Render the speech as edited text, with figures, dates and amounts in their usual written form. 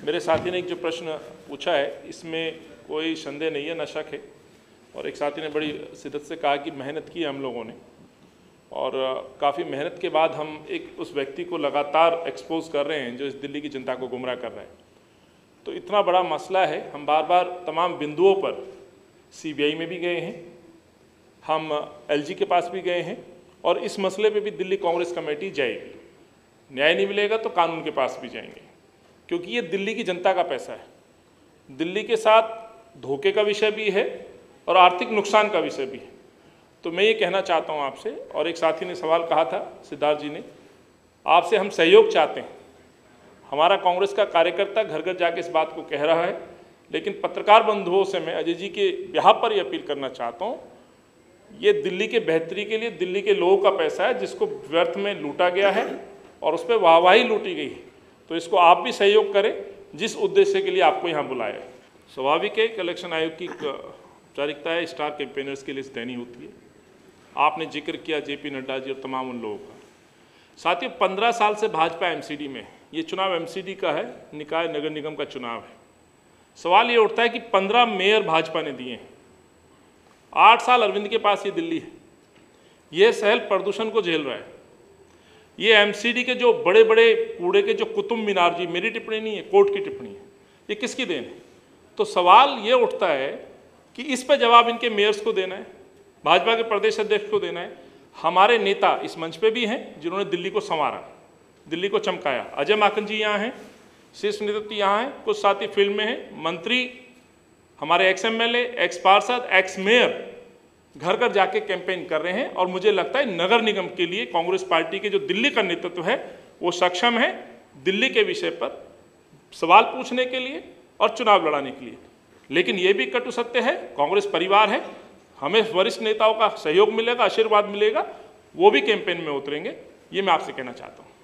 मेरे साथी ने एक जो प्रश्न पूछा है इसमें कोई संदेह नहीं है, न शक है। और एक साथी ने बड़ी शिद्दत से कहा कि मेहनत की हम लोगों ने, और काफ़ी मेहनत के बाद हम एक उस व्यक्ति को लगातार एक्सपोज कर रहे हैं जो इस दिल्ली की जनता को गुमराह कर रहा है। तो इतना बड़ा मसला है, हम बार बार तमाम बिंदुओं पर CBI में भी गए हैं, हम LG के पास भी गए हैं, और इस मसले पे भी दिल्ली कांग्रेस कमेटी जाएगी। न्याय नहीं मिलेगा तो कानून के पास भी जाएंगे, क्योंकि ये दिल्ली की जनता का पैसा है। दिल्ली के साथ धोखे का विषय भी है और आर्थिक नुकसान का विषय भी है। तो मैं ये कहना चाहता हूँ आपसे, और एक साथी ने सवाल कहा था, सिद्धार्थ जी ने, आपसे हम सहयोग चाहते हैं। हमारा कांग्रेस का कार्यकर्ता घर घर जाके इस बात को कह रहा है, लेकिन पत्रकार बंधुओं से मैं अजय जी के बिहार पर ये अपील करना चाहता हूँ, ये दिल्ली के बेहतरी के लिए दिल्ली के लोगों का पैसा है जिसको व्यर्थ में लूटा गया है और उस पर वाहवाही लूटी गई है। तो इसको आप भी सहयोग करें जिस उद्देश्य के लिए आपको यहाँ बुलाया है। स्वाभाविक है, इलेक्शन आयोग की औपचारिकता है, स्टार कैंपेनर्स की लिस्ट देनी होती है। आपने जिक्र किया JP नड्डा जी और तमाम उन लोगों का। साथियों, 15 साल से भाजपा MCD में, ये चुनाव MCD का है, निकाय नगर निगम का चुनाव है। सवाल ये उठता है कि 15 मेयर भाजपा ने दिए हैं। 8 साल अरविंद के पास ये दिल्ली है, ये शहर प्रदूषण को झेल रहा है। ये MCD के जो बड़े बड़े कूड़े के जो कुतुब मीनार, जी मेरी टिप्पणी नहीं है, कोर्ट की टिप्पणी है, ये किसकी देन है? तो सवाल ये उठता है कि इस पर जवाब इनके मेयर्स को देना है, भाजपा के प्रदेश अध्यक्ष को देना है। हमारे नेता इस मंच पे भी हैं जिन्होंने दिल्ली को संवारा, दिल्ली को चमकाया। अजय माकन जी यहाँ हैं, शीर्ष नेतृत्व यहाँ हैं, कुछ साथी फील्ड में हैं, मंत्री, हमारे XMLA, एक्स पार्षद, एक्स मेयर घर घर जाके कैंपेन कर रहे हैं। और मुझे लगता है नगर निगम के लिए कांग्रेस पार्टी के जो दिल्ली का नेतृत्व है वो सक्षम है दिल्ली के विषय पर सवाल पूछने के लिए और चुनाव लड़ाने के लिए। लेकिन ये भी कटु सत्य है, कांग्रेस परिवार है, हमें वरिष्ठ नेताओं का सहयोग मिलेगा, आशीर्वाद मिलेगा, वो भी कैंपेन में उतरेंगे। ये मैं आपसे कहना चाहता हूँ।